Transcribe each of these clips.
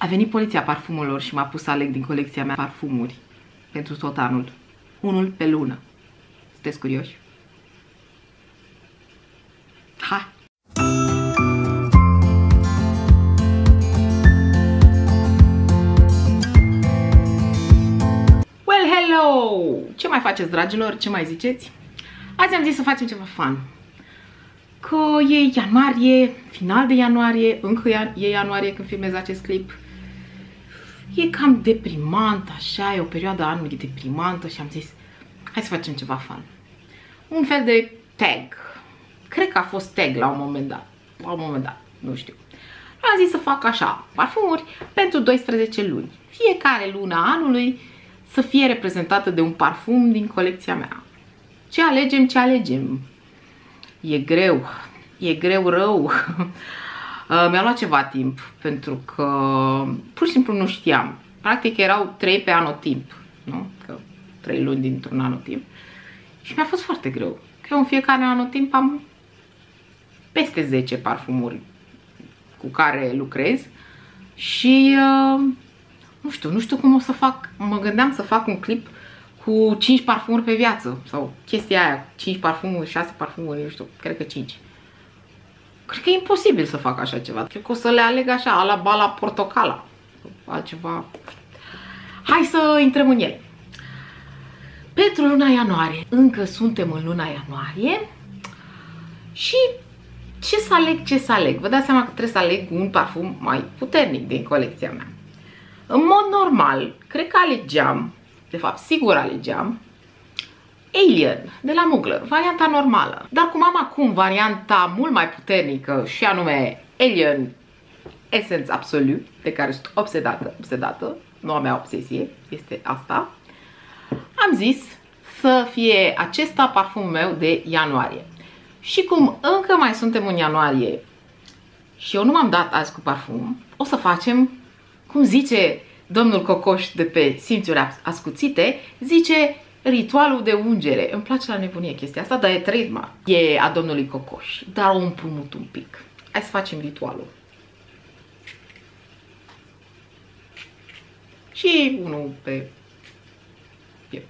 A venit poliția parfumurilor și m-a pus să aleg din colecția mea parfumuri pentru tot anul. Unul pe lună. Sunteți curioși? Hai! Well, hello! Ce mai faceți, dragilor? Ce mai ziceți? Azi am zis să facem ceva fun. Că e ianuarie, final de ianuarie, încă e ianuarie când filmez acest clip. E cam deprimant, așa, e o perioadă a anului deprimantă și am zis, hai să facem ceva fun. Un fel de tag. Cred că a fost tag la un moment dat. La un moment dat, nu știu. Am zis să fac așa, parfumuri pentru 12 luni. Fiecare lună a anului să fie reprezentată de un parfum din colecția mea. Ce alegem, ce alegem? E greu rău. Mi-a luat ceva timp, pentru că pur și simplu nu știam. Practic erau 3 pe anotimp, nu? Că 3 luni dintr-un anotimp. Și mi-a fost foarte greu. Că eu în fiecare anotimp am peste 10 parfumuri cu care lucrez. Și nu știu cum o să fac. Mă gândeam să fac un clip cu 5 parfumuri pe viață. Sau chestia aia, 5 parfumuri, 6 parfumuri, nu știu, cred că 5. Cred că e imposibil să fac așa ceva. Cred că o să le aleg așa, ala bala portocala. Altceva. Hai să intrăm în el. Pentru luna ianuarie. Încă suntem în luna ianuarie. Și ce să aleg? Vă dați seama că trebuie să aleg un parfum mai puternic din colecția mea. În mod normal, cred că alegeam, de fapt sigur alegeam, Alien de la Mugler, varianta normală. Dar cum am acum varianta mult mai puternică și anume Alien Essence Absolu, de care sunt obsedată, noua mea obsesie este asta, am zis să fie acesta parfumul meu de ianuarie. Și cum încă mai suntem în ianuarie și eu nu m-am dat azi cu parfum, o să facem, cum zice domnul Cocoș de pe Simțuri Ascuțite, zice ritualul de ungere. Îmi place la nebunie chestia asta, dar e trademark. E a domnului Cocoș, dar o împrumut un pic. Hai să facem ritualul. Și unul pe piept.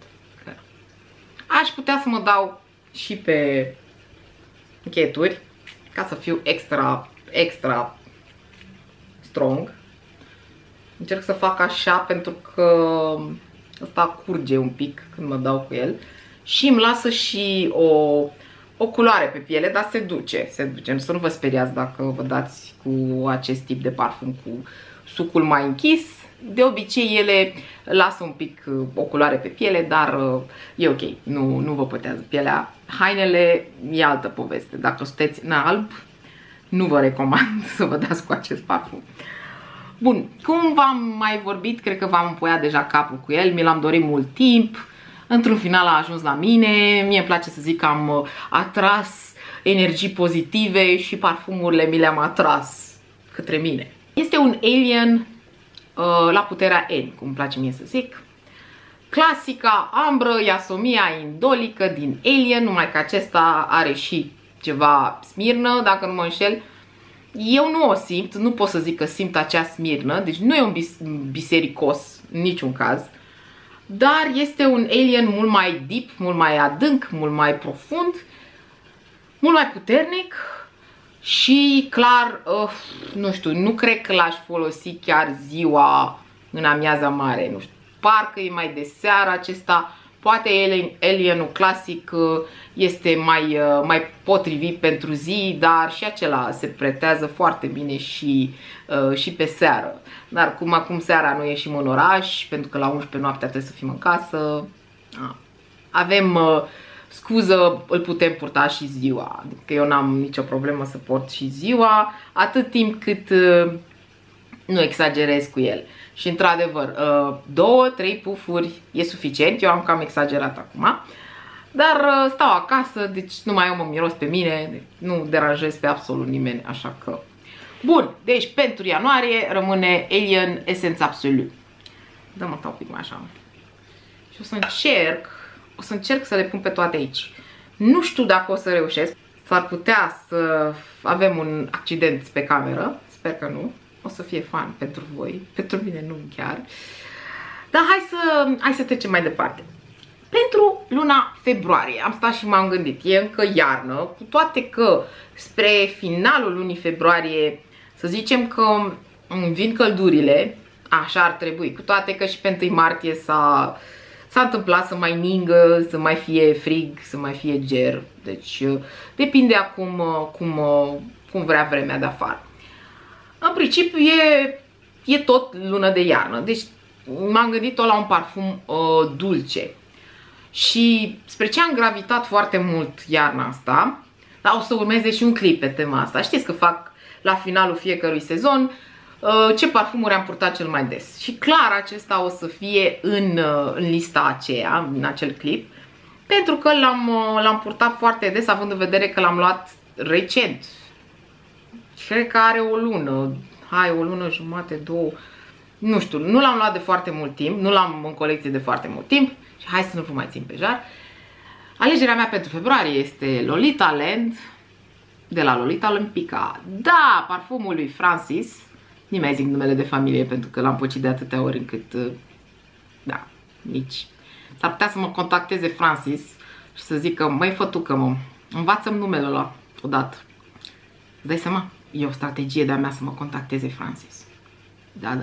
Aș putea să mă dau și pe încheturi, ca să fiu extra strong. Încerc să fac așa pentru că ăsta curge un pic când mă dau cu el. Și îmi lasă și o culoare pe piele, dar se duce. Să nu vă speriați dacă vă dați cu acest tip de parfum cu sucul mai închis. De obicei ele lasă un pic o culoare pe piele, dar e ok, nu vă pătează pielea. Hainele e altă poveste. Dacă sunteți în alb, nu vă recomand să vă dați cu acest parfum. Bun, cum v-am mai vorbit, cred că v-am împuiat deja capul cu el, mi l-am dorit mult timp, într-un final a ajuns la mine, mie îmi place să zic că am atras energii pozitive și parfumurile mi le-am atras către mine. Este un Alien la puterea N, cum îmi place mie să zic. Clasica ambră Iasomia indolică din Alien, numai că acesta are și ceva smirnă, dacă nu mă înșel. Eu nu o simt, nu pot să zic că simt acea smirnă, deci nu e un bisericos în niciun caz, dar este un Alien mult mai deep, mult mai adânc, mult mai profund, mult mai puternic și clar, nu știu, nu cred că l-aș folosi chiar ziua în amiaza mare, nu știu, parcă e mai de seară acesta. Poate Alienul clasic este mai potrivit pentru zi, dar și acela se pretează foarte bine și pe seară. Dar cum acum seara noi ieșim în oraș, pentru că la 11 noaptea trebuie să fim în casă, avem scuză, îl putem purta și ziua. Adică eu n-am nicio problemă să port și ziua, atât timp cât nu exagerez cu el. Și într-adevăr, 2-3 pufuri e suficient, eu am cam exagerat acum. Dar stau acasă, deci nu mai eu mă miros pe mine, deci nu deranjez pe absolut nimeni, așa că... Bun, deci pentru ianuarie rămâne Alien Essence Absolu. Dă-mă un pic mai așa. Și o să încerc să le pun pe toate aici. Nu știu dacă o să reușesc, s-ar putea să avem un accident pe cameră, sper că nu. o să fie fun pentru voi, pentru mine nu chiar. Dar hai să trecem mai departe. Pentru luna februarie am stat și m-am gândit, e încă iarnă, cu toate că spre finalul lunii februarie, să zicem că vin căldurile, așa ar trebui, cu toate că și pe 1 martie s-a întâmplat să mai ningă, să mai fie frig, să mai fie ger, deci depinde acum cum vrea vremea de afară. În principiu e tot lună de iarnă, deci m-am gândit tot la un parfum dulce. Și spre ce am gravitat foarte mult iarna asta, dar o să urmeze și un clip pe tema asta. Știți că fac la finalul fiecărui sezon ce parfumuri am purtat cel mai des. Și clar acesta o să fie în lista aceea, în acel clip, pentru că l-am purtat foarte des, având în vedere că l-am luat recent. Cred că are o lună, o lună jumate, două, nu știu, nu l-am luat de foarte mult timp, nu l-am în colecție de foarte mult timp. Și hai să nu vă mai țin pe jar. Alegerea mea pentru februarie este Lolita Land, de la Lolita Olympica. Da, parfumul lui Francis. Nu mai zic numele de familie pentru că l-am pocit de atâtea ori încât, da, nici. S-ar putea să mă contacteze Francis și să zică, măi fătucă mă, învață-mi numele ăla odată. Îți dai seama? E o strategie de-a mea să mă contacteze Francis. Da.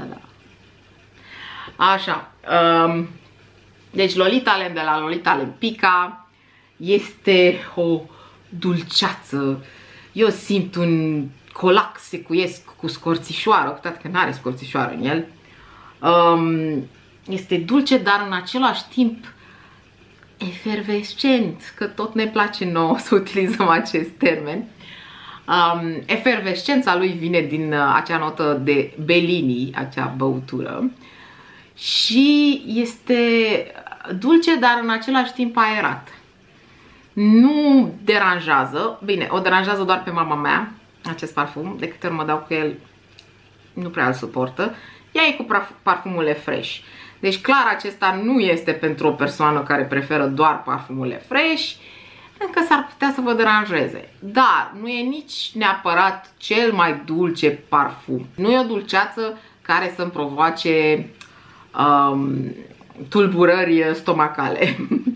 Așa. Deci Lolita Land de la Lolita Olympica este o dulceață. Eu simt un colac secuiesc cu scorțișoară, cu toate că nu are scorțișoară în el. Este dulce, dar în același timp efervescent, că tot ne place nouă să utilizăm acest termen. Efervescența lui vine din acea notă de Bellini, acea băutură. Și este dulce, dar în același timp aerat. Nu deranjează. Bine, o deranjează doar pe mama mea acest parfum. De câte ori mă dau cu el, nu prea îl suportă. Ea e cu parfumurile fresh. Deci clar acesta nu este pentru o persoană care preferă doar parfumurile fresh, încă s-ar putea să vă deranjeze. Dar nu e nici neapărat cel mai dulce parfum. Nu e o dulceață care să-mi provoace tulburări stomacale.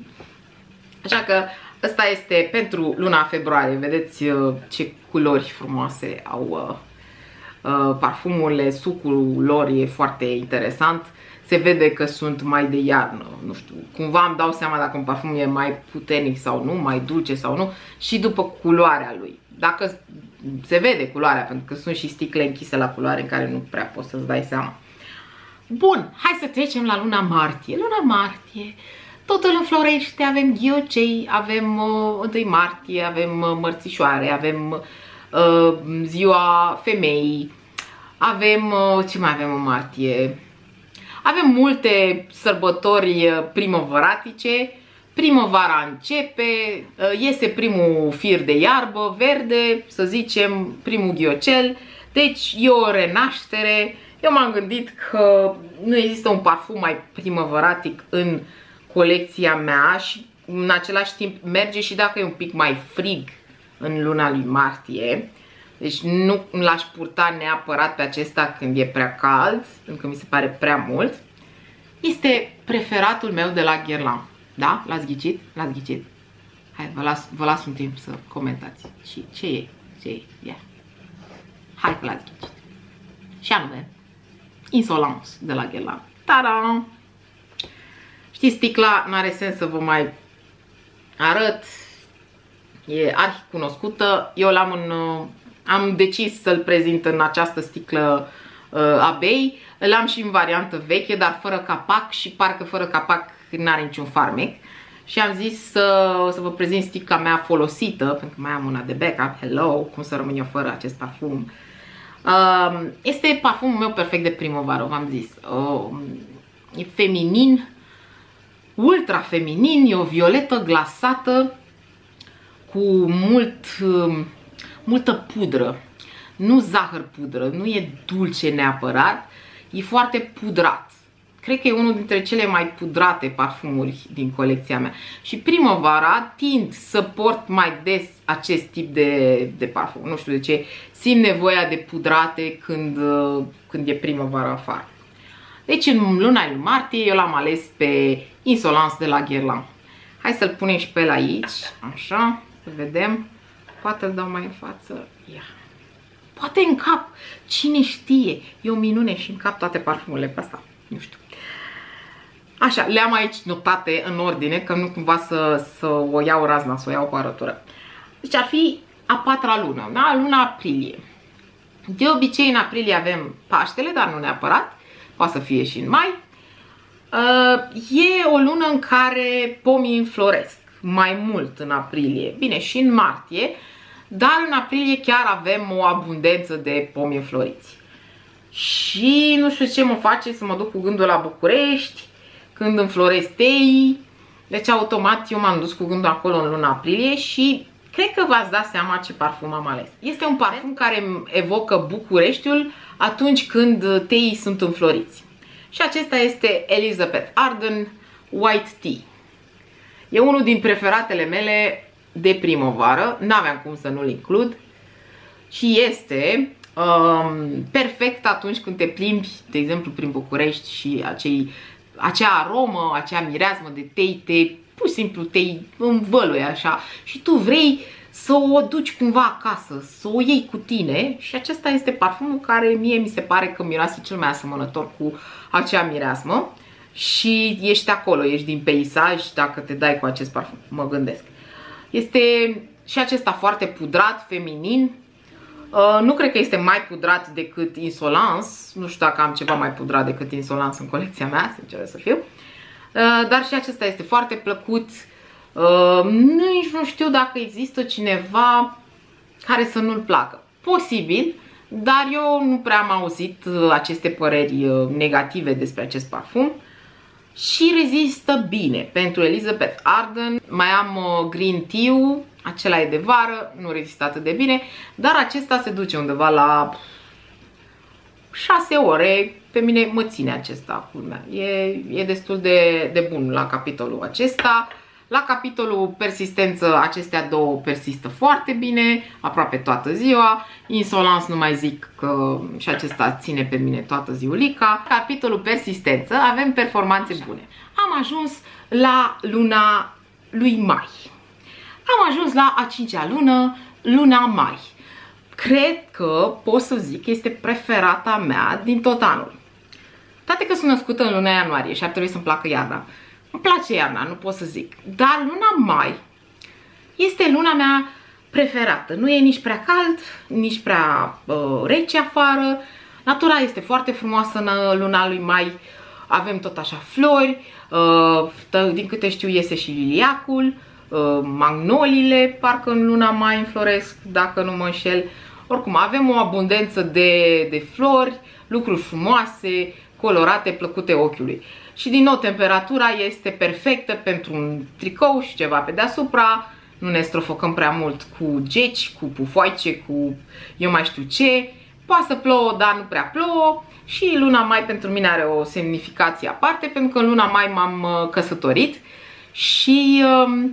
Așa că ăsta este pentru luna februarie. Vedeți ce culori frumoase au parfumurile, sucul lor e foarte interesant. Se vede că sunt mai de iarnă, nu știu, cumva îmi dau seama dacă un parfum e mai puternic sau nu, mai dulce sau nu, și după culoarea lui. Dacă se vede culoarea, pentru că sunt și sticle închise la culoare în care nu prea poți să-ți dai seama. Bun, hai să trecem la luna martie. Luna martie, totul înflorește, avem ghiocei, avem 1 martie, avem mărțișoare, avem ziua femeii, avem, ce mai avem în martie? Avem multe sărbători primăvăratice, primăvara începe, iese primul fir de iarbă verde, să zicem, primul ghiocel, deci e o renaștere. Eu m-am gândit că nu există un parfum mai primăvăratic în colecția mea și în același timp merge și dacă e un pic mai frig în luna lui martie. Deci nu l-aș purta neapărat pe acesta când e prea cald, pentru că mi se pare prea mult. Este preferatul meu de la Guerlain. Da? L-ați ghicit? L-ați ghicit? Hai, vă las un timp să comentați. Și ce e? Ce e? Yeah. Hai că l-ați ghicit. Și anume, Insolence de la Guerlain. Ta-da! Știți, sticla n-are sens să vă mai arăt. E arhicunoscută. Eu am decis să-l prezint în această sticlă Abei. L-am și în variantă veche, dar fără capac și parcă fără capac n-are niciun farmec. Și am zis să vă prezint sticla mea folosită, pentru că mai am una de backup. Hello, cum să rămân eu fără acest parfum. Este parfumul meu perfect de primăvară, v-am zis. E feminin, ultra feminin, e o violetă glasată cu multă pudră. Nu zahăr pudră, nu e dulce neapărat, e foarte pudrat. cred că e unul dintre cele mai pudrate parfumuri din colecția mea. Și primăvara tind să port mai des acest tip de parfum. Nu știu de ce, simt nevoia de pudrate când e primăvara afară. Deci în luna lui martie eu l-am ales pe Insolence de la Guerlain. Hai să-l punem și pe el aici, așa, să vedem. Poate îl dau mai în față. Ia. Poate în cap, cine știe. E o minune și în cap toate parfumurile pe asta. Nu știu. Așa, le-am aici notate în ordine, că nu cumva să o iau razna, să o iau cu arătură. Deci ar fi a patra lună, da? Luna aprilie. De obicei în aprilie avem Paștele, dar nu neapărat. Poate să fie și în mai. E o lună în care pomii înfloresc mai mult în aprilie. Bine, și în martie, dar în aprilie chiar avem o abundență de pomi înfloriți. Și nu știu ce mă face să mă duc cu gândul la București, când înfloresc teii. Deci automat eu m-am dus cu gândul acolo în luna aprilie și cred că v-ați dat seama ce parfum am ales. Este un parfum care îmi evocă Bucureștiul atunci când teii sunt înfloriți. Și acesta este Elizabeth Arden White Tea. E unul din preferatele mele de primăvară, n-aveam cum să nu-l includ. Și este perfect atunci când te plimbi, de exemplu, prin București și acea aromă, acea mireasmă de tei, pur și simplu te învăluie așa și tu vrei să o duci cumva acasă, să o iei cu tine și acesta este parfumul care mie mi se pare că miroase cel mai asemănător cu acea mireasmă și ești acolo, ești din peisaj dacă te dai cu acest parfum, mă gândesc. Este și acesta foarte pudrat, feminin. Nu cred că este mai pudrat decât Insolence, nu știu dacă am ceva mai pudrat decât Insolence în colecția mea, sincer să fiu. Dar și acesta este foarte plăcut. Nici nu știu dacă există cineva care să nu-l placă. Posibil, dar eu nu prea am auzit aceste păreri negative despre acest parfum. Și rezistă bine. Pentru Elizabeth Arden mai am Green Tea, acela e de vară, nu rezistă atât de bine, dar acesta se duce undeva la 6 ore. Pe mine mă ține acesta, culmea. E destul de bun la capitolul acesta. La capitolul persistență, acestea două persistă foarte bine, aproape toată ziua. Insolence nu mai zic că și acesta ține pe mine toată ziulica. Capitolul persistență avem performanțe bune. Am ajuns la luna lui mai. Am ajuns la a 5-a lună, luna mai. Cred că pot să zic că este preferata mea din tot anul. Toate că sunt născută în luna ianuarie și ar trebui să-mi placă iarna. Îmi place iarna, nu pot să zic. Dar luna mai este luna mea preferată. Nu e nici prea cald, nici prea rece afară. Natura este foarte frumoasă în luna lui mai. Avem tot așa flori. Din câte știu iese și liliacul. Magnoliile parcă în luna mai înfloresc, dacă nu mă înșel. Oricum, avem o abundență de flori, lucruri frumoase, colorate, plăcute ochiului. Și din nou, temperatura este perfectă pentru un tricou și ceva pe deasupra. Nu ne strofocăm prea mult cu geci, cu pufoaice, cu eu mai știu ce. Poate să plouă, dar nu prea plouă. Și luna mai pentru mine are o semnificație aparte, pentru că în luna mai m-am căsătorit. Și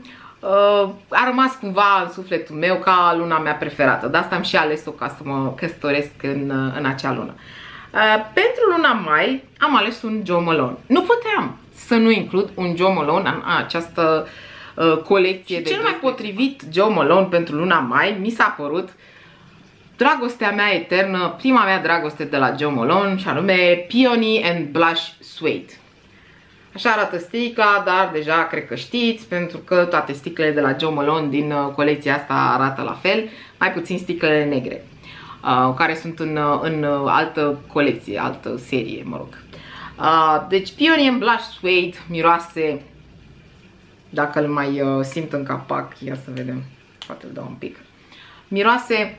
a rămas cumva în sufletul meu ca luna mea preferată. De asta am și ales-o ca să mă căsătoresc în acea lună. Pentru luna mai am ales un Jo Malone. Nu puteam să nu includ un Jo Malone în această colecție. Și cel mai potrivit Jo Malone pentru luna mai mi s-a părut dragostea mea eternă, prima mea dragoste de la Jo Malone, și anume Peony and Blush Suede. Așa arată sticla, dar deja cred că știți, pentru că toate sticlele de la Jo Malone din colecția asta arată la fel, mai puțin sticlele negre, care sunt în altă colecție, altă serie, mă rog. Deci Peony and Blush Suede miroase, dacă îl mai simt în capac, ia să vedem, poate îl dau un pic. Miroase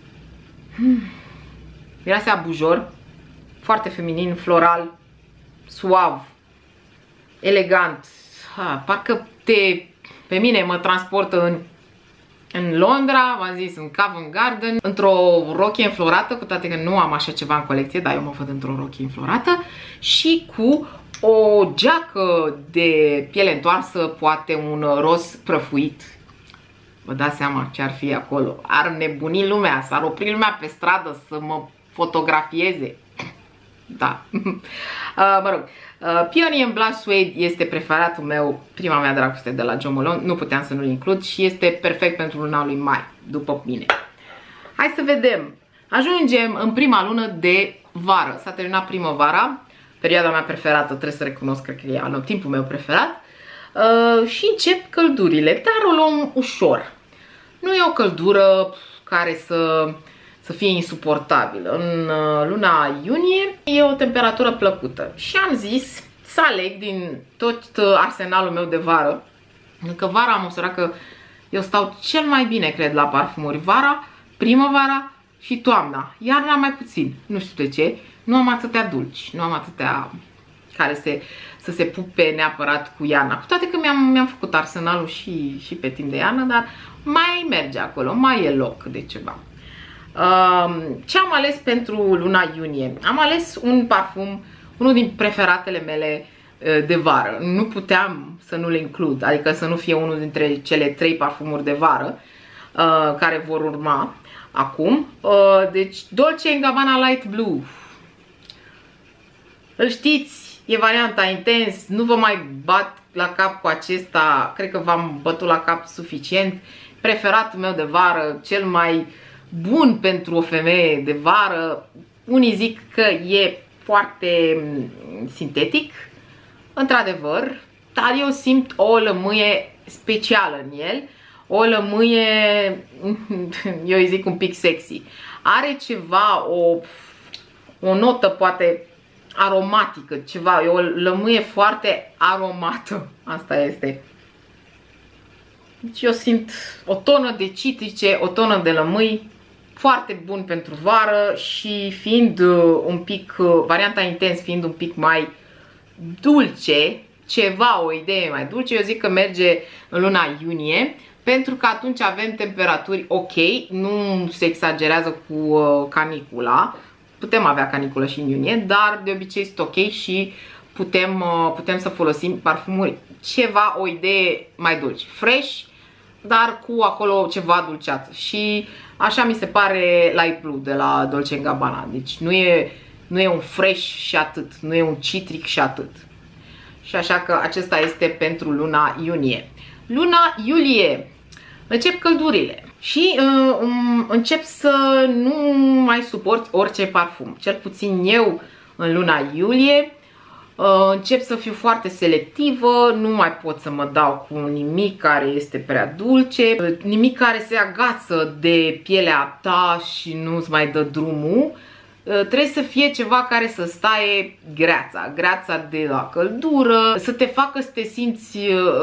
a bujor, foarte feminin, floral, suav, elegant. Parcă pe mine mă transportă în Londra, v-am zis, în Covent Garden, într-o rochie înflorată, cu toate că nu am așa ceva în colecție, dar eu mă văd într-o rochie înflorată, și cu o geacă de piele întoarsă, poate un roz prăfuit. Vă dați seama ce ar fi acolo. Ar nebuni lumea, s-ar opri lumea pe stradă să mă fotografieze. Da. Mă rog, Peony and Blush Suede este preferatul meu, prima mea dragoste de la Jo Malone. Nu puteam să nu-l includ și este perfect pentru luna lui mai, după mine. Hai să vedem. Ajungem în prima lună de vară. S-a terminat primăvara, perioada mea preferată, trebuie să recunosc, cred că e anotimpul meu preferat. Și încep căldurile, dar o luăm ușor. Nu e o căldură care să fie insuportabilă. În luna iunie e o temperatură plăcută și am zis să aleg din tot arsenalul meu de vară, pentru că vara am observat că eu stau cel mai bine, cred, la parfumuri. Vara, primăvara și toamna. Iarna mai puțin, nu știu de ce. Nu am atâtea dulci, nu am atâtea care să se pupe neapărat cu iarna. Cu toate că mi-am făcut arsenalul și pe timp de iarnă, dar mai merge acolo, mai e loc de ceva. Ce am ales pentru luna iunie? Am ales un parfum, unul din preferatele mele de vară. Nu puteam să nu le includ, adică să nu fie unul dintre cele 3 parfumuri de vară care vor urma acum. Deci Dolce & Gabbana Light Blue. Îl știți, e varianta Intens, nu vă mai bat la cap cu acesta, cred că v-am bătut la cap suficient. Preferatul meu de vară, cel mai bun pentru o femeie de vară. Unii zic că e foarte sintetic, într-adevăr, dar eu simt o lămâie specială în el, o lămâie, eu îi zic un pic sexy. Are ceva, o notă poate aromatică, ceva, e o lămâie foarte aromată, asta este. Deci eu simt o tonă de citrice, o tonă de lămâi, foarte bun pentru vară și fiind un pic, varianta Intens fiind un pic mai dulce, ceva, o idee mai dulce, eu zic că merge în luna iunie, pentru că atunci avem temperaturi ok, nu se exagerează cu canicula. Putem avea caniculă și în iunie, dar de obicei sunt ok și putem să folosim parfumuri ceva, o idee mai dulce, fresh, dar cu acolo ceva dulceață. Și așa mi se pare Light Blue de la Dolce & Gabbana. Deci nu e un fresh și atât, nu e un citric și atât. Și așa că acesta este pentru luna iunie. Luna iulie, încep căldurile și încep să nu mai suport orice parfum. Cel puțin eu în luna iulie încep să fiu foarte selectivă, nu mai pot să mă dau cu nimic care este prea dulce, nimic care se agață de pielea ta și nu-ți mai dă drumul. Trebuie să fie ceva care să staie greața de la căldură, să te facă să te simți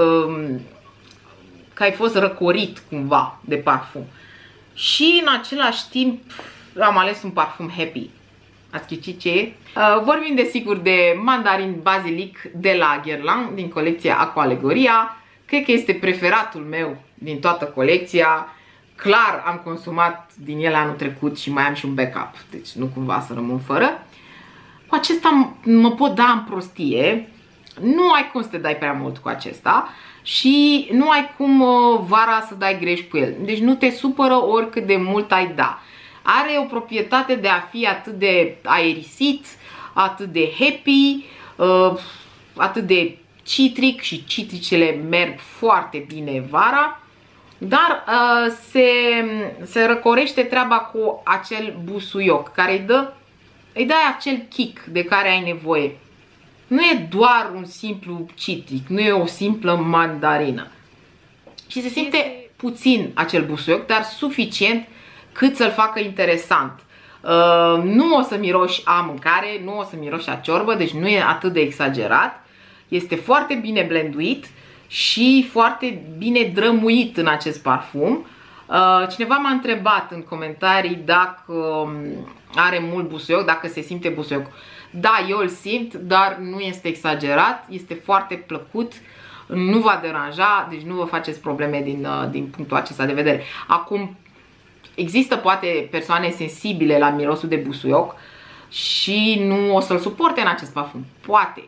că ai fost răcorit cumva de parfum. Și în același timp am ales un parfum happy. Ați ghicit ce e? Vorbim desigur de Mandarin Basilic de la Guerlain din colecția Aqualegoria. Cred că este preferatul meu din toată colecția. Clar am consumat din ele anul trecut și mai am și un backup, deci nu cumva să rămân fără. Cu acesta mă pot da în prostie. Nu ai cum să te dai prea mult cu acesta și nu ai cum vara să dai greș cu el. Deci nu te supără oricât de mult ai da. Are o proprietate de a fi atât de aerisit, atât de happy, atât de citric și citricele merg foarte bine vara. Dar se răcorește treaba cu acel busuioc care îi dă acel kick de care ai nevoie. Nu e doar un simplu citric, nu e o simplă mandarină. Și se simte puțin acel busuioc, dar suficient cât să-l facă interesant. Nu o să miroși a mâncare, nu o să miroși a ciorbă, deci nu e atât de exagerat. Este foarte bine blenduit și foarte bine drămuit în acest parfum. Cineva m-a întrebat în comentarii dacă are mult busuioc, dacă se simte busuioc. Da, eu îl simt, dar nu este exagerat, este foarte plăcut, nu va deranja, deci nu vă faceți probleme din punctul acesta de vedere. Acum, există poate persoane sensibile la mirosul de busuioc și nu o să-l suporte în acest parfum. Poate.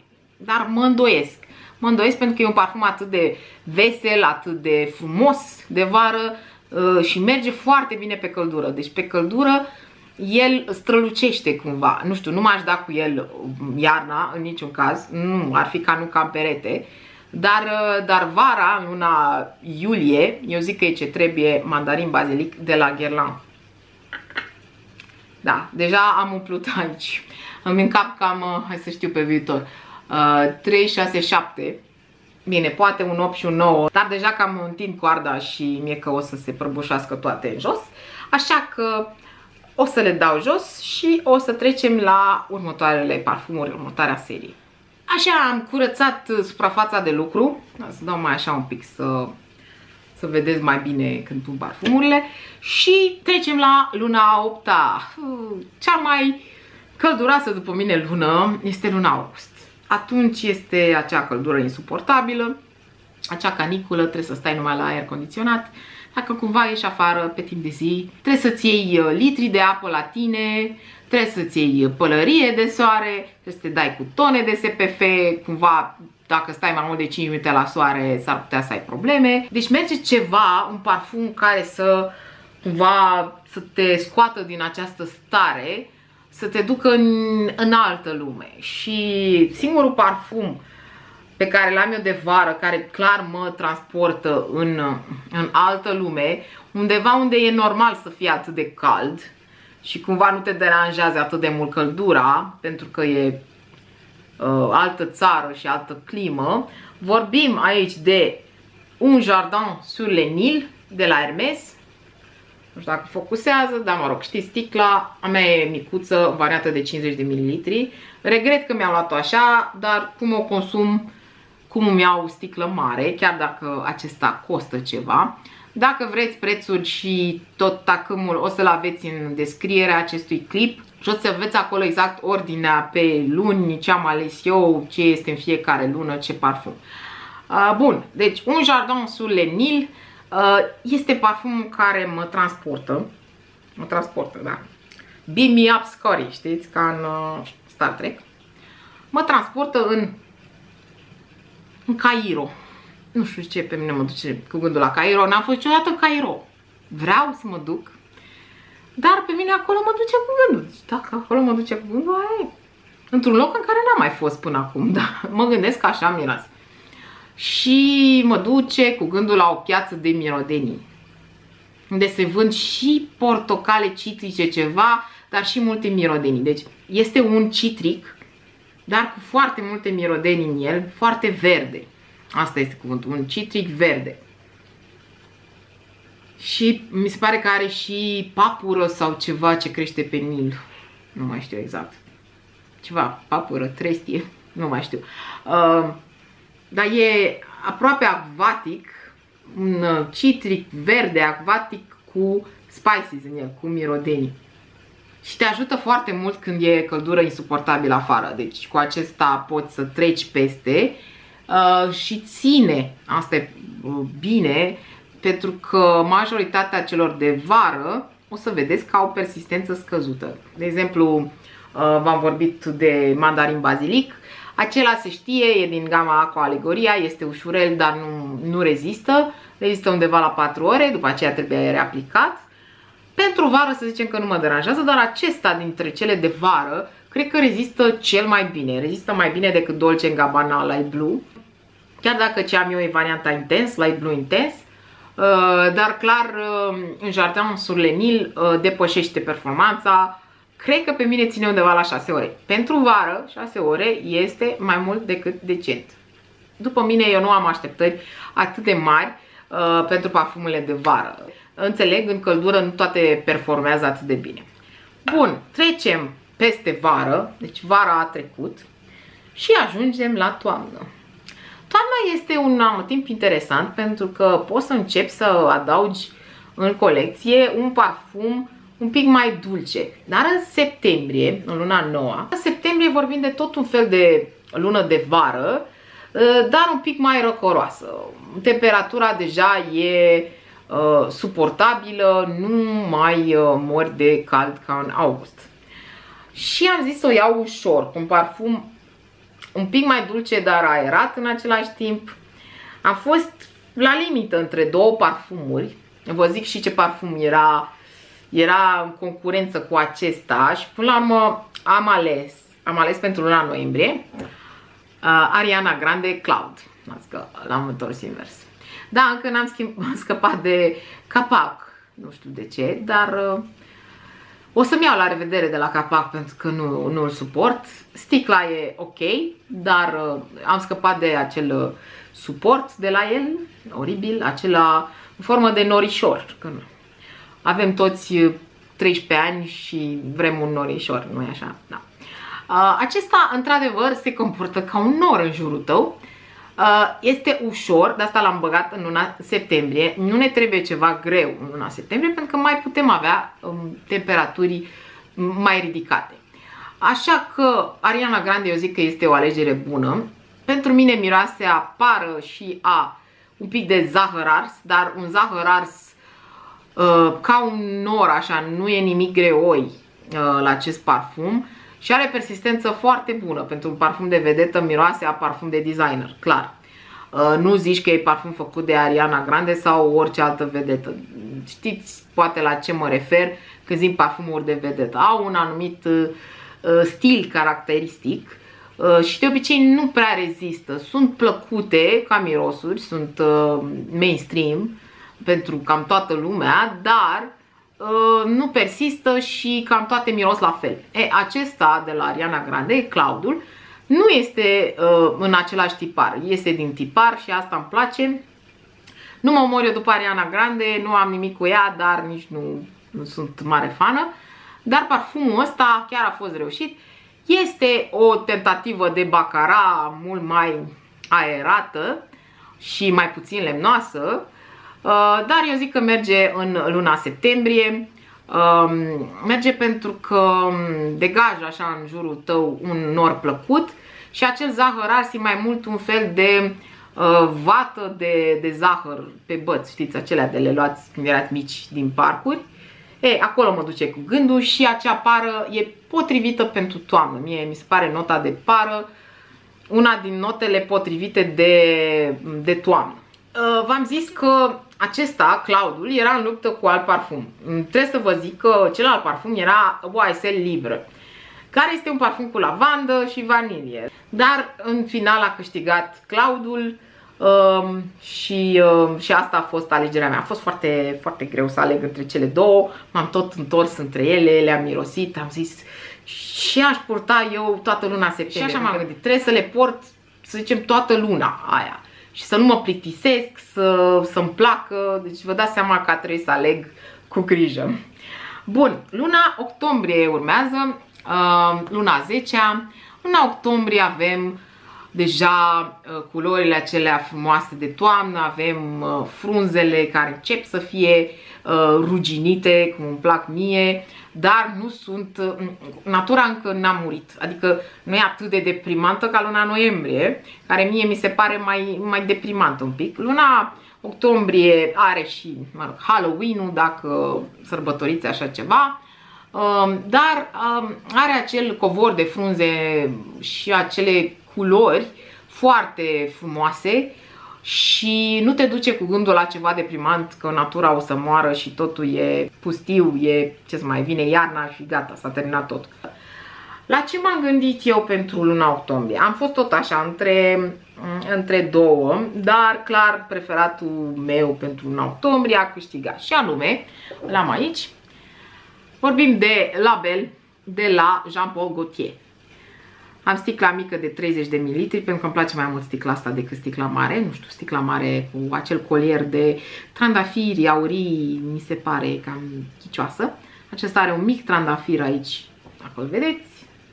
dar mă îndoiesc. Mă îndoiesc pentru că e un parfum atât de vesel, atât de frumos de vară și merge foarte bine pe căldură. Deci pe căldură el strălucește cumva. Nu știu, nu m-aș da cu el iarna în niciun caz. Nu, ar fi ca nuca în perete. Dar vara, în luna iulie, eu zic că e ce trebuie mandarin bazilic de la Guerlain. Da, deja am umplut aici. Îmi încap cam, hai să știu pe viitor, 3, 6, 7. Bine, poate un 8 și un 9, dar deja cam întind coarda și mie că o să se prăbușească toate în jos. Așa că o să le dau jos și o să trecem la următoarele parfumuri, următoarea serie. Așa, am curățat suprafața de lucru. Să dau mai așa un pic să vedeți mai bine când pun parfumurile. Și trecem la luna 8-a. Cea mai călduroasă după mine lună este luna august. Atunci este acea căldură insuportabilă, acea caniculă, trebuie să stai numai la aer condiționat. Dacă cumva ieși afară pe timp de zi, trebuie să-ți iei litri de apă la tine, trebuie să-ți iei pălărie de soare, trebuie să te dai cu tone de SPF, cumva dacă stai mai mult de 5 minute la soare s-ar putea să ai probleme. Deci merge ceva, un parfum care să cumva să te scoată din această stare, să te ducă în altă lume. Și singurul parfum pe care l-am eu de vară, care clar mă transportă în altă lume, undeva unde e normal să fie atât de cald și cumva nu te deranjează atât de mult căldura, pentru că e altă țară și altă climă. Vorbim aici de Un Jardin sur le Nil de la Hermès. Nu știu dacă focusează, dar mă rog, știți, sticla a mea e micuță, variată de 50 de ml. Regret că mi-am luat-o așa, dar cum o consum, cum îmi iau sticlă mare, chiar dacă acesta costă ceva. Dacă vreți prețuri și tot tacâmul, o să-l aveți în descrierea acestui clip și o să vedeți acolo exact ordinea pe luni, ce am ales eu, ce este în fiecare lună, ce parfum. Bun, deci Un Jardin sur le Nil este parfumul care mă transportă, da. Beam me up Scotty, știți, ca în Star Trek. Mă transportă în Cairo. Nu știu ce pe mine mă duce cu gândul la Cairo. N-am fost niciodată în Cairo. Vreau să mă duc, dar pe mine acolo mă duce cu gândul. Deci dacă acolo mă duce cu gândul, aia e. Într-un loc în care n-am mai fost până acum, da. Mă gândesc că așa miras. Și mă duce cu gândul la o piață de mirodenii, unde se vând și portocale citrice ceva, dar și multe mirodenii. Deci este un citric, dar cu foarte multe mirodenii în el, foarte verde. Asta este cuvântul, un citric verde. Și mi se pare că are și papură sau ceva ce crește pe Nil. Nu mai știu exact. Ceva, papură, trestie, nu mai știu. Dar e aproape acvatic, un citric verde acvatic cu spices în el, cu mirodenii. Și te ajută foarte mult când e căldură insuportabilă afară. Deci cu acesta poți să treci peste și ține. Asta e bine, pentru că majoritatea celor de vară o să vedeți că au persistență scăzută. De exemplu, v-am vorbit de mandarin bazilic. Acela se știe, e din gama Aqua Alegoria, este ușurel, dar nu rezistă. Rezistă undeva la 4 ore, după aceea trebuie reaplicat. Pentru vară să zicem că nu mă deranjează, dar acesta dintre cele de vară cred că rezistă cel mai bine. Rezistă mai bine decât Dolce & Gabbana Light Blue. Chiar dacă ce am eu e varianta Intense, Light Blue Intense. Dar clar, în Jardin sur le Nil depășește performanța. Cred că pe mine ține undeva la 6 ore. Pentru vară, 6 ore este mai mult decât decent. După mine, eu nu am așteptări atât de mari pentru parfumurile de vară. Înțeleg, în căldură nu toate performează atât de bine. Bun, trecem peste vară, deci vara a trecut și ajungem la toamnă. Toamna este un anotimp interesant pentru că poți să începi să adaugi în colecție un parfum un pic mai dulce. Dar în septembrie, în luna 9, în septembrie vorbim de tot un fel de lună de vară, dar un pic mai răcoroasă. Temperatura deja e suportabilă, nu mai mori de cald ca în august. Și am zis să o iau ușor, cu un parfum un pic mai dulce, dar aerat în același timp. Am fost la limită între două parfumuri. Vă zic și ce parfum era în concurență cu acesta și până la urmă am ales pentru luna noiembrie Ariana Grande Cloud. Că l-am întors invers. Da, încă n-am scăpat de capac. Nu știu de ce, dar o să-mi iau la revedere de la capac pentru că nu îl suport. Sticla e ok, dar am scăpat de acel suport de la el, oribil, acela în formă de norișor. Că nu. Avem toți 13 ani și vrem un norișor, nu-i așa? Da. Acesta, într-adevăr, se comportă ca un nor în jurul tău. Este ușor, de asta l-am băgat în luna septembrie. Nu ne trebuie ceva greu în luna septembrie pentru că mai putem avea temperaturi mai ridicate. Așa că Ariana Grande eu zic că este o alegere bună. Pentru mine miroase a pară și a un pic de zahăr ars, dar un zahăr ars ca un nor, așa, nu e nimic greoi la acest parfum. Și are persistență foarte bună pentru un parfum de vedetă, miroase a parfum de designer, clar. Nu zici că e parfum făcut de Ariana Grande sau orice altă vedetă. Știți poate la ce mă refer când zic parfumuri de vedetă. Au un anumit stil caracteristic și de obicei nu prea rezistă. Sunt plăcute ca mirosuri, sunt mainstream pentru cam toată lumea, dar nu persistă și cam toate miros la fel. Acesta de la Ariana Grande, Cloudul, nu este în același tipar. Este din tipar și asta îmi place. Nu mă omor eu după Ariana Grande, nu am nimic cu ea, dar nici nu sunt mare fană. Dar parfumul ăsta chiar a fost reușit. Este o tentativă de baccarat mult mai aerată și mai puțin lemnoasă. Dar eu zic că merge în luna septembrie. Merge pentru că degajă așa în jurul tău un nor plăcut și acel zahăr ars e mai mult un fel de vată de zahăr pe băți, știți, acelea de le luați când erați mici din parcuri. Acolo mă duce cu gândul și acea pară e potrivită pentru toamnă. Mie mi se pare nota de pară una din notele potrivite de toamnă. V-am zis că acesta, Cloudul, era în luptă cu alt parfum. Trebuie să vă zic că celălalt parfum era YSL Libre, care este un parfum cu lavandă și vanilie. Dar în final a câștigat Cloudul și asta a fost alegerea mea. A fost foarte, foarte greu să aleg între cele două. M-am tot întors între ele, le-am mirosit, am zis și aș purta eu toată luna septembrie. Și așa m-am gândit, trebuie să le port, să zicem, toată luna aia. Și să nu mă plictisesc, să-mi placă. Deci vă dați seama că trebuie să aleg cu grijă. Bun, luna octombrie urmează, luna 10-a. Luna octombrie avem deja culorile acelea frumoase de toamnă, avem frunzele care încep să fie ruginite, cum îmi plac mie, dar nu sunt, natura încă n-a murit, adică nu e atât de deprimantă ca luna noiembrie, care mie mi se pare mai deprimantă un pic. Luna octombrie are și, mă rog, Halloween-ul, dacă sărbătoriți așa ceva, dar are acel covor de frunze și acele culori foarte frumoase și nu te duce cu gândul la ceva deprimant, că natura o să moară și totul e pustiu, e ce-ți mai vine iarna și gata, s-a terminat tot. La ce m-am gândit eu pentru luna octombrie? Am fost tot așa între două, dar clar preferatul meu pentru luna octombrie a câștigat și anume, l-am aici, vorbim de Label de la Jean Paul Gaultier. Am sticla mică de 30 de ml pentru că îmi place mai mult sticla asta decât sticla mare. Nu știu, sticla mare cu acel colier de trandafiri aurii mi se pare cam chicioasă. Acesta are un mic trandafir aici, acolo vedeți.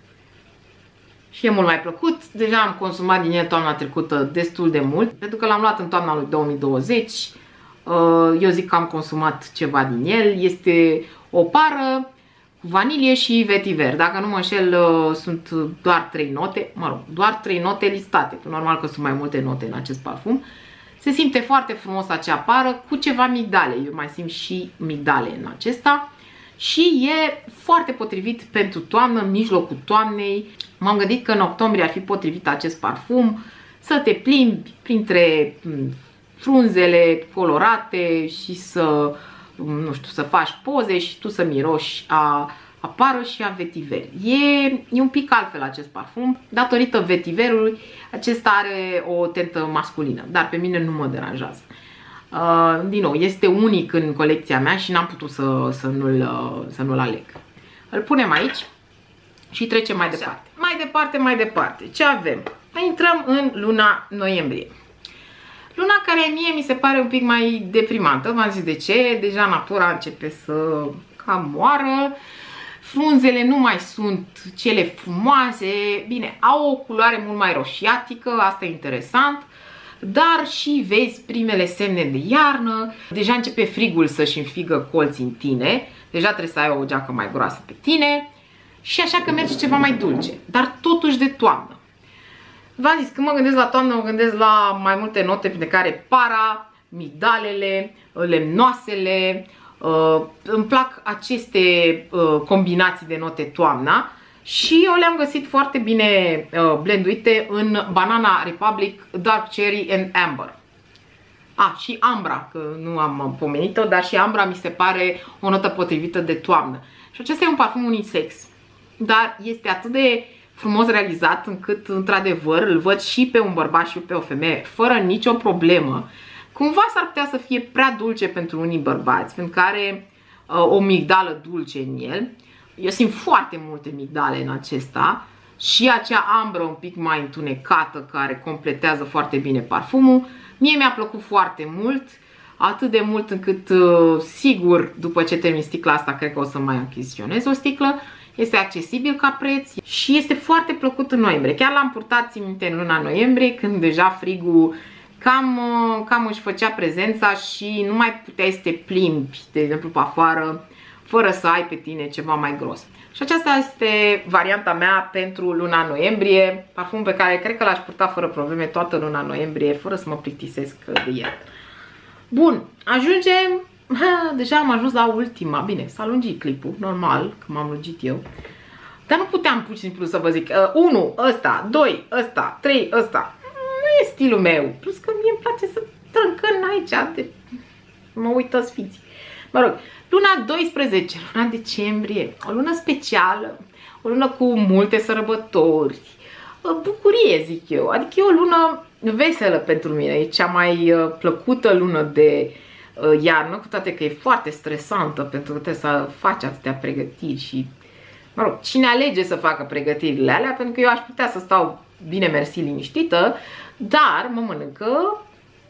Și e mult mai plăcut. Deja am consumat din el toamna trecută destul de mult, pentru că l-am luat în toamna lui 2020. Eu zic că am consumat ceva din el. Este o pară cu vanilie și vetiver. Dacă nu mă înșel, sunt doar 3 note, mă rog, doar 3 note listate. Normal că sunt mai multe note în acest parfum. Se simte foarte frumos acea pară cu ceva migdale. Eu mai simt și migdale în acesta. și e foarte potrivit pentru toamnă, în mijlocul toamnei. M-am gândit că în octombrie ar fi potrivit acest parfum, să te plimbi printre frunzele colorate și să, nu știu, să faci poze și tu să miroși a pară și a vetiver. E un pic altfel acest parfum, datorită vetiverului. Acesta are o tentă masculină, dar pe mine nu mă deranjează. Din nou, este unic în colecția mea și n-am putut să nu-l aleg. Îl punem aici și trecem mai departe. Mai departe. Ce avem? Intrăm în luna noiembrie. Luna care mie mi se pare un pic mai deprimantă. V-am zis de ce. Deja natura începe să cam moară. Frunzele nu mai sunt cele frumoase. Bine, au o culoare mult mai roșiatică, asta e interesant. Dar și vezi primele semne de iarnă. Deja începe frigul să-și înfigă colții în tine. Deja trebuie să ai o geacă mai groasă pe tine. Și așa că merge ceva mai dulce, dar totuși de toamnă. V-am zis, când mă gândesc la toamnă, mă gândesc la mai multe note, printre care para, migdalele, lemnoasele. Îmi plac aceste combinații de note toamna și eu le-am găsit foarte bine blenduite în Banana Republic Dark Cherry and Amber. Și Ambra, că nu am pomenit-o, dar și Ambra mi se pare o notă potrivită de toamnă. Și acesta e un parfum unisex, dar este atât de frumos realizat încât, într-adevăr, îl văd și pe un bărbat și pe o femeie fără nicio problemă. Cumva s-ar putea să fie prea dulce pentru unii bărbați, pentru că are o migdală dulce în el. Eu simt foarte multe migdale în acesta și acea ambră un pic mai întunecată care completează foarte bine parfumul. Mie mi-a plăcut foarte mult, atât de mult încât, sigur, după ce termin sticla asta, cred că o să mai achiziționez o sticlă. Este accesibil ca preț și este foarte plăcut în noiembrie. Chiar l-am purtat, țin minte, în luna noiembrie, când deja frigul cam își făcea prezența și nu mai puteai să te plimbi, de exemplu, pe afară, fără să ai pe tine ceva mai gros. Și aceasta este varianta mea pentru luna noiembrie, parfum pe care cred că l-aș purta fără probleme toată luna noiembrie, fără să mă plictisesc de el. Bun, ajungem, deja am ajuns la ultima, bine, s-a lungit clipul, normal, că m-am lungit eu, dar nu puteam pur și simplu să vă zic, 1, ăsta, 2, ăsta, 3, ăsta, nu e stilul meu, plus că mie îmi place să trâncăn aici, mă uită sfiții. Mă rog, luna 12, luna decembrie, o lună specială, o lună cu multe sărbători, bucurie, zic eu, adică e o lună veselă pentru mine, e cea mai plăcută lună de iarnă, cu toate că e foarte stresantă pentru că trebuie să faci atâtea pregătiri și, mă rog, cine alege să facă pregătirile alea, pentru că eu aș putea să stau bine mersi liniștită, dar mă mănâncă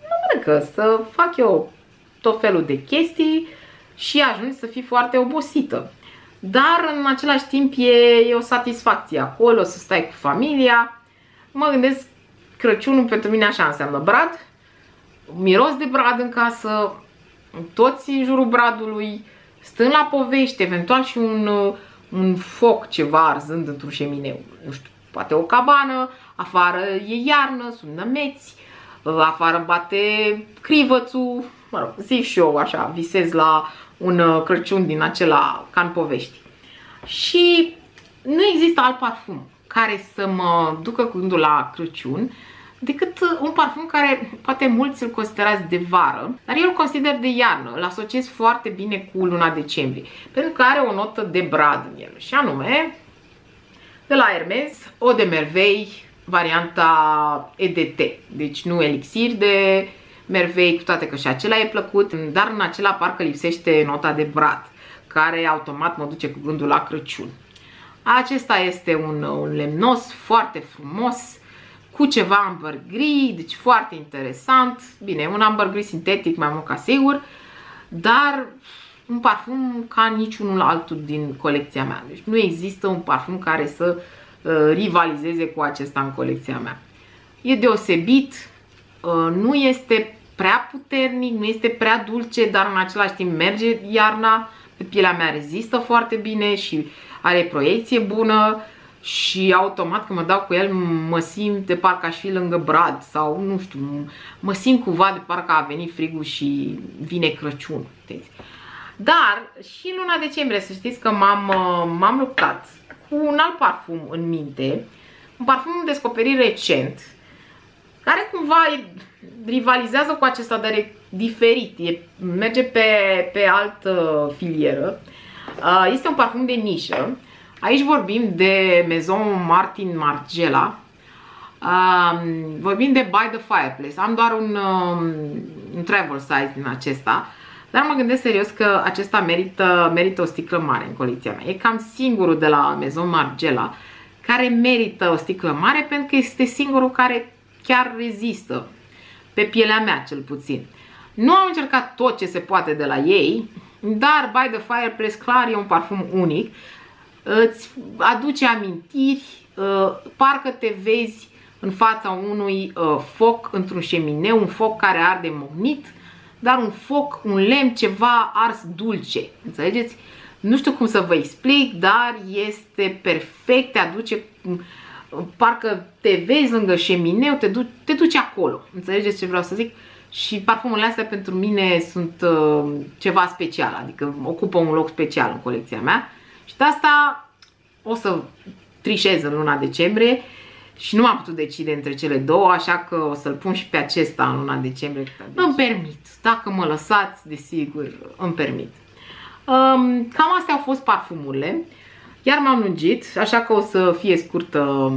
să fac eu tot felul de chestii și ajungi să fii foarte obosită. Dar în același timp e o satisfacție acolo, să stai cu familia. Mă gândesc, Crăciunul pentru mine așa înseamnă brad, miros de brad în casă, toți în jurul bradului, stând la povești, eventual și un foc ceva arzând într-un șemineu. Nu știu, poate o cabană, afară e iarnă, sunt nămeți, afară bate crivățul, mă rog, zic și eu așa, visez la un Crăciun din acela ca în povești. Și nu există alt parfum care să mă ducă cu gândul la Crăciun decât un parfum care poate mulți îl considerați de vară, dar eu îl consider de iarnă, îl asociez foarte bine cu luna decembrie, pentru că are o notă de brad în el, și anume de la Hermes, Eau de Merveille, varianta EDT, deci nu elixir de Merveille, cu toate că și acela e plăcut, dar în acela parcă lipsește nota de brad, care automat mă duce cu gândul la Crăciun. Acesta este un lemnos foarte frumos, cu ceva amber gri, deci foarte interesant. Bine, un amber gri sintetic, mai mult ca sigur, dar un parfum ca niciunul altul din colecția mea. Deci nu există un parfum care să rivalizeze cu acesta în colecția mea. E deosebit, nu este prea puternic, nu este prea dulce, dar în același timp merge iarna, pe pielea mea rezistă foarte bine și are proiecție bună și automat când mă dau cu el mă simt de parcă aș fi lângă brad sau nu știu, mă simt cumva de parcă a venit frigul și vine Crăciun. Dar și în luna decembrie să știți că m-am luptat cu un alt parfum în minte. Un parfum descoperit recent, care cumva rivalizează cu acesta, dar e diferit, merge pe altă filieră. Este un parfum de nișă. Aici vorbim de Maison Martin Margiela. Vorbim de By the Fireplace. Am doar un travel size din acesta, dar mă gândesc serios că acesta merită o sticlă mare în colecția mea. E cam singurul de la Maison Margiela care merită o sticlă mare, pentru că este singurul care chiar rezistă, pe pielea mea cel puțin. Nu am încercat tot ce se poate de la ei, dar By the Fireplace clar e un parfum unic. Îți aduce amintiri, parcă te vezi în fața unui foc într-un șemineu, un foc care arde mognit, dar un foc, un lemn, ceva ars dulce, înțelegeți? Nu știu cum să vă explic, dar este perfect, te aduce, parcă te vezi lângă șemineu, te duce acolo, înțelegeți ce vreau să zic? Și parfumurile astea pentru mine sunt ceva special, adică ocupă un loc special în colecția mea. Și de asta o să trișez în luna decembrie și nu am putut decide între cele două, așa că o să-l pun și pe acesta în luna decembrie. Îmi permit, dacă mă lăsați, desigur, îmi permit. Cam astea au fost parfumurile. Iar m-am lungit, așa că o să fie scurtă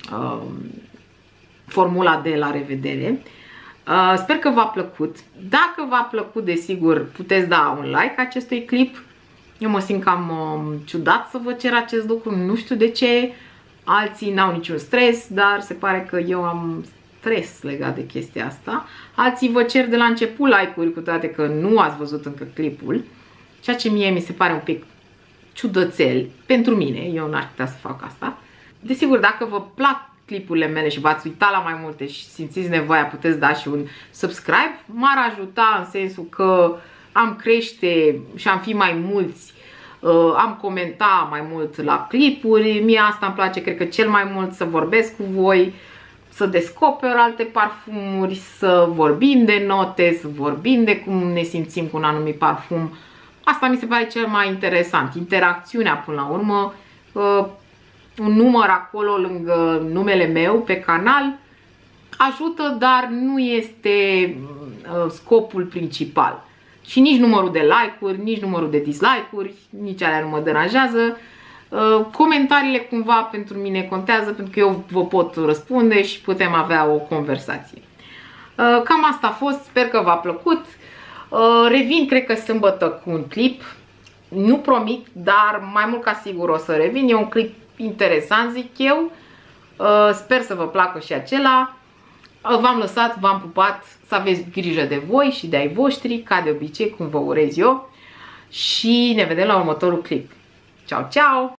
formula de la revedere. Sper că v-a plăcut. Dacă v-a plăcut, desigur, puteți da un like acestui clip. Eu mă simt cam ciudat să vă cer acest lucru, nu știu de ce. Alții n-au niciun stres, dar se pare că eu am stres legat de chestia asta. Alții vă cer de la început like-uri, cu toate că nu ați văzut încă clipul, ceea ce mie mi se pare un pic ciudățel pentru mine. Eu n-aș putea să fac asta. Desigur, dacă vă plac clipurile mele și v-ați uitat la mai multe și simțiți nevoia, puteți da și un subscribe. M-ar ajuta în sensul că am crește și am fi mai mulți, am comenta mai mult la clipuri. Mie asta îmi place, cred că cel mai mult, să vorbesc cu voi, să descoper alte parfumuri, să vorbim de note, să vorbim de cum ne simțim cu un anumit parfum. Asta mi se pare cel mai interesant, interacțiunea până la urmă. Un număr acolo lângă numele meu pe canal ajută, dar nu este scopul principal. Și nici numărul de like-uri, nici numărul de dislike-uri, nici alea nu mă deranjează. Comentariile cumva pentru mine contează, pentru că eu vă pot răspunde și putem avea o conversație. Cam asta a fost, sper că v-a plăcut. Revin, cred că sâmbătă, cu un clip. Nu promit, dar mai mult ca sigur o să revin. E un clip interesant, zic eu. Sper să vă placă și acela. V-am lăsat, v-am pupat, să aveți grijă de voi și de ai voștri, ca de obicei, cum vă urez eu. Și ne vedem la următorul clip. Ciao, ciao!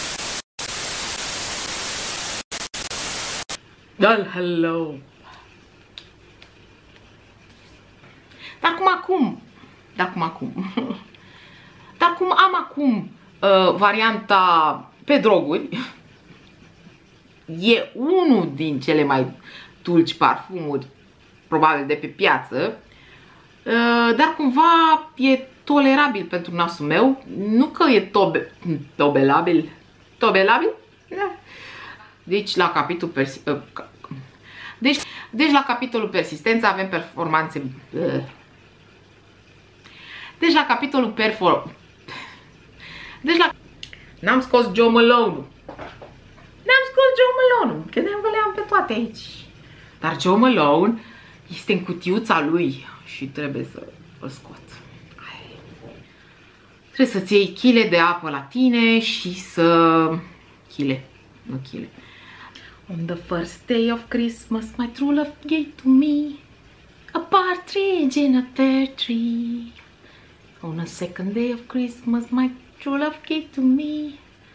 Hello! Dar cum am acum varianta pe droguri, e unul din cele mai dulci parfumuri probabil de pe piață, dar cumva e tolerabil pentru nasul meu. Nu că e tobelabil. Deci la capitolul deci la capitolul persistență avem performanțe. Deci la capitolul N-am scos Joe Malone-ul. Credeam că le-am pe toate aici. Dar Joe Malone este în cutiuța lui și trebuie să îl scot. Trebuie să-ți iei chile de apă la tine și să... Chile. On the first day of Christmas, my true love gave to me a partridge in a pear tree. On the second day of Christmas, my true love gave to me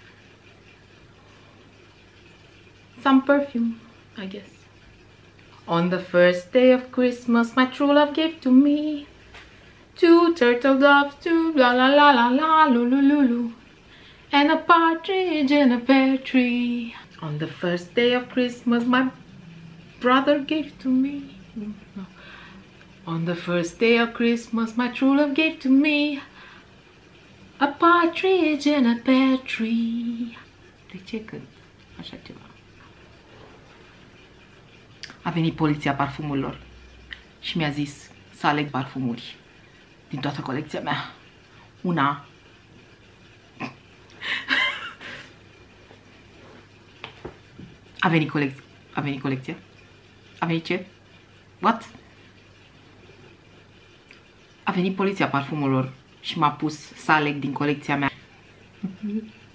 some perfume, I guess. On the first day of Christmas, my true love gave to me 2 turtle doves, 2 la la la la la lulu, and a partridge in a pear tree. On the first day of Christmas, my brother gave to me. No. On the first day of Christmas, my true love gave to me A partridge in a pear tree. De ce cânt așa ceva? A venit poliția parfumurilor și mi-a zis să aleg parfumuri din toată colecția mea. Una. A venit colecția. A venit colecția. A venit ce? What? A venit poliția parfumurilor și m-a pus să aleg din colecția mea.